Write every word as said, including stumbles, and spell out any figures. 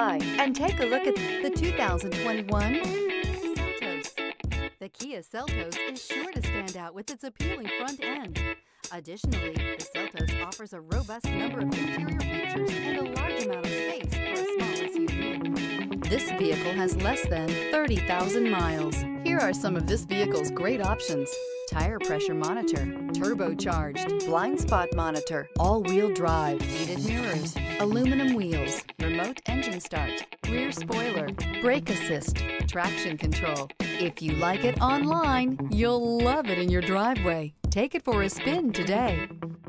by and take a look at the two thousand twenty-one Seltos. The Kia Seltos is sure to stand out with its appealing front end. Additionally, the Seltos offers a robust number of interior features and a large amount of space for a small S U V. This vehicle has less than thirty thousand miles. Here are some of this vehicle's great options: tire pressure monitor, turbocharged, blind spot monitor, all-wheel drive, heated mirrors, aluminum wheels, remote engine start, rear spoiler, brake assist, traction control. If you like it online, you'll love it in your driveway. Take it for a spin today.